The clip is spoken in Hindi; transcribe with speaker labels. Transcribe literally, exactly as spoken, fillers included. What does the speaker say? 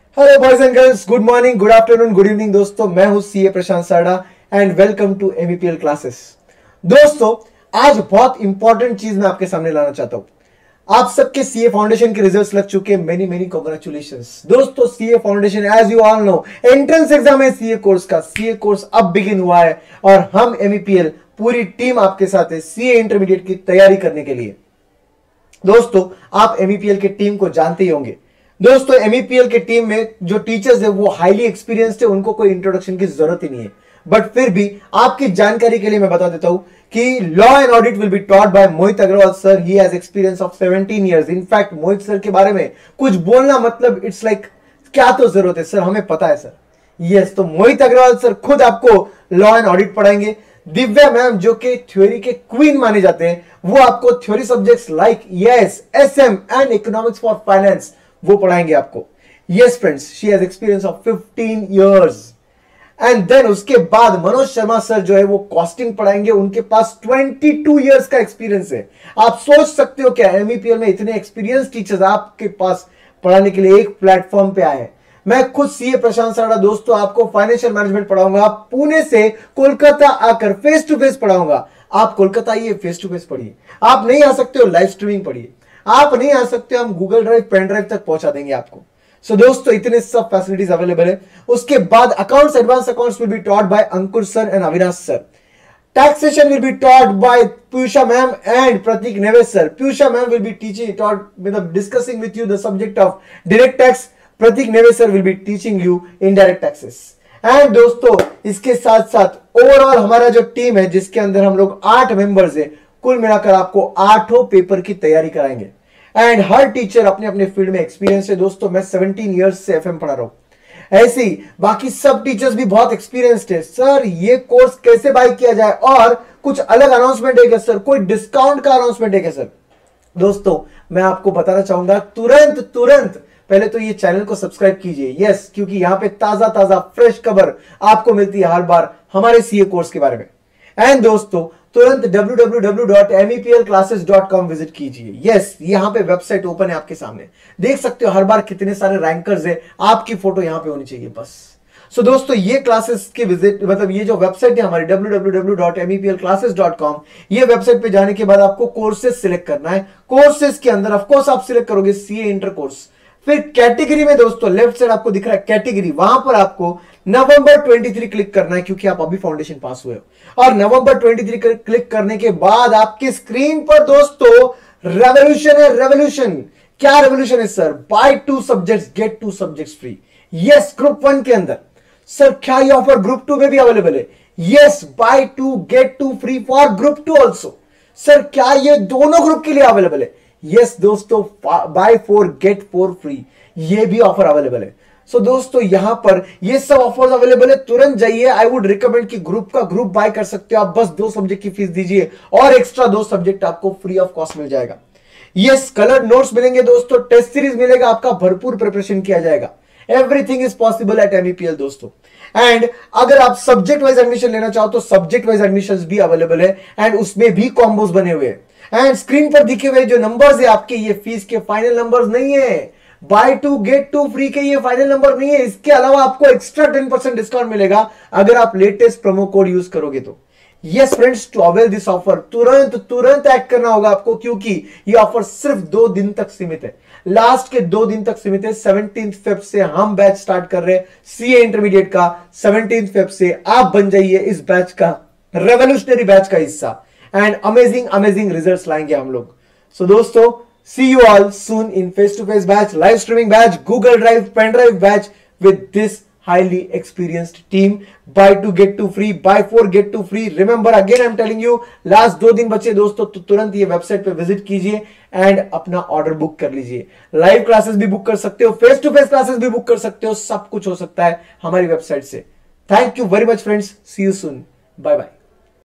Speaker 1: Hello boys and girls, good morning, good afternoon, good evening दोस्तों। मैं हूं CA Prashant Sada and welcome to MEPL classes. दोस्तों, आज बहुत इंपॉर्टेंट चीज मैं आपके सामने लाना चाहता हूं। आप सबके सीए फाउंडेशन के रिजल्ट्स लग चुके हैं। मेनी मेनी कांग्रेचुलेशंस दोस्तों। CA foundation as you all know entrance exam है सीए कोर्स का। सीए कोर्स अब बिगिन हुआ है और हम एमईपीएल पूरी टीम आपके साथ है सीए इंटरमीडिएट की तैयारी करने के लिए। दोस्तों, आप एमईपीएल की टीम को जानते ही होंगे। दोस्तों, एमईपीएल की टीम में जो टीचर्स है वो हाईली एक्सपीरियंस्ड है, उनको कोई इंट्रोडक्शन की जरूरत ही नहीं है। बट फिर भी आपकी जानकारी के लिए मैं बता देता हूं कि law and audit will be taught by Mohit Agarwal sir. He has experience of seventeen years. In fact Mohit sir के बारे में कुछ बोलना मतलब इट्स लाइक like, क्या तो जरूरत है सर, हमें पता है सर। यस, तो मोहित अग्रवाल सर खुद आपको लॉ एंड ऑडिट पढ़ाएंगे। दिव्या मैम जो कि थ्योरी के क्वीन माने जाते हैं, वो आपको theory subjects like yes, SM and economics for finance वो पढ़ाएंगे आपको। Yes friends, she has experience of fifteen years. And then उसके बाद मनोज शर्मा सर जो है वो कॉस्टिंग पढ़ाएंगे। उनके पास बाईस इयर्स का एक्सपीरियंस है। आप सोच सकते हो क्या एमईपीएल में इतने एक्सपीरियंस टीचर्स आपके पास पढ़ाने के लिए एक प्लेटफॉर्म पे आए हैं। मैं खुद सीए प्रशांत साड़ा दोस्तों आपको फाइनेंशियल मैनेजमेंट पढ़ाऊंगा। आप पुणे से कोलकाता आकर फेस टू फेस पढ़ाऊंगा। आप कोलकाता आइए, फेस टू फेस पढ़िए। आप नहीं आ सकते हो, लाइव स्ट्रीमिंग पढ़िए। आप नहीं आ सकते, हम गूगल ड्राइव, पेन ड्राइव तक पहुंचा देंगे आपको। सो so, दोस्तों, इतने सब फैसिलिटीज अवेलेबल है। उसके बाद accounts, advance accounts will be taught by Ankur sir and Avinash sir. Taxation will be taught by Piyusha ma'am and Prateek Nevesh sir. Piyusha ma'am will be teaching taught मतलब discussing with you the subject of direct tax. Prateek Nevesh sir will be teaching you indirect taxes. And दोस्तों, इसके साथ साथ ओवरऑल हमारा जो टीम है जिसके अंदर हम लोग आठ मेंबर्स है, कुल मिलाकर आपको आठों पेपर की तैयारी कराएंगे। एंड हर टीचर अपने अपने फील्ड में एक्सपीरियंस है। दोस्तों, मैं सत्रह इयर्स से एफएम पढ़ा रहा हूं। ऐसे ही बाकी सब टीचर्स भी बहुत एक्सपीरियंस्ड है। सर, ये कोर्स कैसे बाय किया जाए और कुछ अलग अनाउंसमेंट है क्या सर? कोई डिस्काउंट का अनाउंसमेंट है क्या सर? दोस्तों, मैं आपको बताना चाहूंगा तुरंत तुरंत पहले तो ये चैनल को सब्सक्राइब कीजिए। यस, क्योंकि यहां पे ताजा ताजा फ्रेश खबर आपको मिलती है हर बार हमारे सीए कोर्स के बारे में। एंड दोस्तों, तुरंत W W W dot M E P L classes dot com visit कीजिए। यस, यहां पे वेबसाइट ओपन है आपके सामने। देख सकते हो हर बार कितने सारे रैंकर्स है, आपकी फोटो यहां पे होनी चाहिए बस। सो so, दोस्तों, ये क्लासेस के विजिट मतलब ये जो वेबसाइट है हमारी W W W dot M E P L classes dot com, ये वेबसाइट पे जाने के बाद आपको कोर्सेस सिलेक्ट करना है। कोर्सेस के अंदर ऑफकोर्स आप सिलेक्ट करोगे सीए इंटर कोर्स। फिर कैटेगरी में दोस्तों लेफ्ट साइड आपको दिख रहा है कैटेगरी, वहां पर आपको नवंबर तेईस क्लिक करना है क्योंकि आप अभी फाउंडेशन पास हुए हो। और नवंबर तेईस क्लिक करने के बाद आपकी स्क्रीन पर दोस्तों रेवोल्यूशन है। रेवोल्यूशन क्या रेवोल्यूशन है sir? Buy two subjects get two subjects free. Yes, group one के अंदर। सर, क्या ये ऑफर ग्रुप टू में भी अवेलेबल है? Yes, buy two get two free for group two also. Sir, क्या ये दोनों ग्रुप के लिए अवेलेबल है? यस yes, दोस्तों, buy four get four free, ये भी ऑफर अवेलेबल है। सो so, दोस्तों, यहां पर ये सब ऑफर्स अवेलेबल है। तुरंत जाइए। आई वुड रिकमेंड कि ग्रुप का ग्रुप बाय कर सकते हो आप। बस दो सब्जेक्ट की फीस दीजिए और एक्स्ट्रा दो सब्जेक्ट आपको फ्री ऑफ कॉस्ट मिल जाएगा। यस, कलर्ड नोट्स मिलेंगे दोस्तों, टेस्ट सीरीज मिलेगा, आपका भरपूर प्रिपरेशन किया जाएगा। Everything is possible at MEPL दोस्तों। एंड अगर आप सब्जेक्ट वाइज एडमिशन लेना चाहो तो सब्जेक्ट वाइज एडमिशन भी अवेलेबल है एंड उसमें भी कॉम्बोज बने हुए हैं। एंड स्क्रीन पर दिखे हुए जो नंबर्स है आपके, ये फीस के फाइनल नंबर्स नहीं है। Buy two get two free के ये फाइनल नंबर नहीं है। इसके अलावा आपको एक्स्ट्रा टेन परसेंट डिस्काउंट मिलेगा अगर आप लेटेस्ट प्रोमो कोड यूज करोगे तो। Yes friends, to avail this offer तुरंत तुरंत एक्ट करना होगा आपको क्योंकि ये ऑफर सिर्फ दो दिन तक सीमित है। लास्ट के दो दिन तक सीमित है। सेवनटीन फेब से हम बैच स्टार्ट कर रहे हैं सीए इंटरमीडिएट का। सेवनटीन फेब से आप बन जाइए इस बैच का, रेवोल्यूशनरी बैच का हिस्सा। एंड अमेजिंग अमेजिंग रिजल्ट्स लाएंगे हम लोग। सो so, दोस्तों, see you all soon in face to face batch, live streaming batch, Google drive, pen drive batch with this highly experienced team. Buy two get two free, buy four get two free. Remember again I am telling you, last दो दिन बचे दोस्तों, तो तुरंत ये वेबसाइट पे विजिट कीजिए एंड अपना ऑर्डर बुक कर लीजिए। लाइव क्लासेस भी बुक कर सकते हो, फेस टू फेस क्लासेस भी बुक कर सकते हो। सब कुछ हो सकता है हमारी वेबसाइट से। Thank you very much friends, see you soon, bye bye.